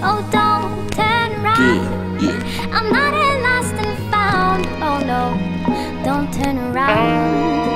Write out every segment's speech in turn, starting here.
Oh, don't turn around. I'm not a lost and found. Oh no, don't turn around.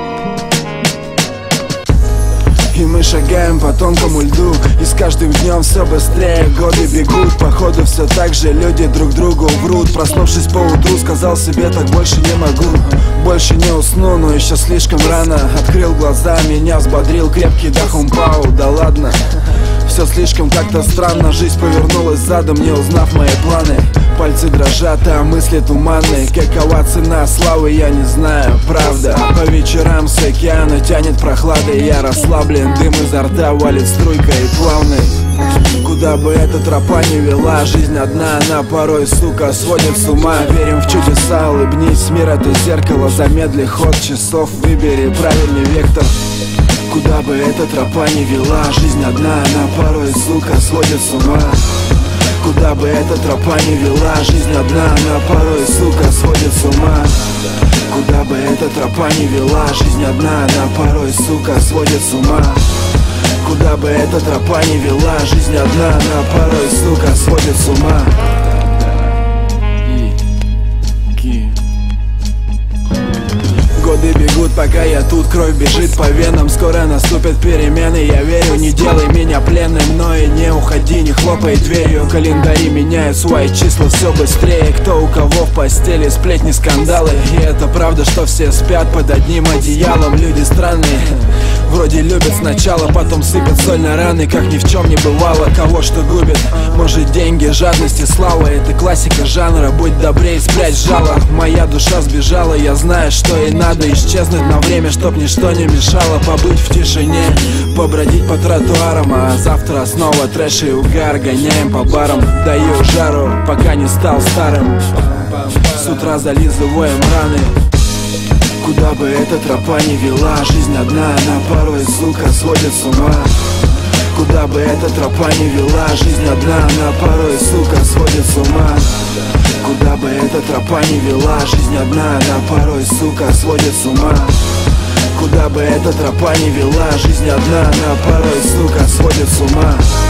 И мы шагаем по тонкому льду, и с каждым днем все быстрее годы бегут. Походу все так же люди друг другу врут. Проснувшись поутру, сказал себе, так больше не могу. Больше не усну, но еще слишком рано. Открыл глаза, меня взбодрил крепкий дахумпау. Да ладно, все слишком как-то странно. Жизнь повернулась задом, не узнав мои планы. Пальцы дрожат, а мысли туманные. Какова цена славы, я не знаю, правда. По вечерам с океана тянет прохладой. Я расслаблен, дым изо рта валит струйкой плавной. Куда бы эта тропа не вела, жизнь одна, она порой, сука, сводит с ума. Верим в чудеса, улыбнись, мир это зеркало. Замедли ход часов, выбери правильный вектор. Куда бы эта тропа не вела, жизнь одна, она порой, сука, сводит с ума. Куда бы эта тропа не вела, жизнь одна, она порой, сука, сводит с ума. Куда бы эта тропа не вела, жизнь одна, она порой, сука, сводит с ума. Куда бы эта тропа не вела, жизнь одна, она порой, сука, сводит с ума. Годы бегут, пока я тут, кровь бежит по венам. Скоро наступят перемены, я верю, не делай меня пленным. Но и не уходи, не хлопай дверью. Календари меняют свои числа все быстрее. Кто у кого в постели, сплетни, скандалы. И это правда, что все спят под одним одеялом. Люди странные, вроде любят сначала, потом сыпят соль на раны, как ни в чем не бывало. Кого что губит, может деньги, жадность и слава. Это классика жанра, будь добрей, спрячь жало. Моя душа сбежала, я знаю, что ей надо. Исчезнуть на время, чтоб ничто не мешало. Побыть в тишине, побродить по тротуарам. А завтра снова трэш и угар. Гоняем по барам, даю жару, пока не стал старым. С утра зализываем раны. Куда бы эта тропа не вела, жизнь одна, она порой, сука, сводит с ума. Куда бы эта тропа не вела, жизнь одна, она порой, сука, сводит с ума. Куда бы эта тропа не вела, жизнь одна, она порой, сука, сводит с ума. Куда бы эта тропа не вела, жизнь одна, она порой, сука, сводит с ума.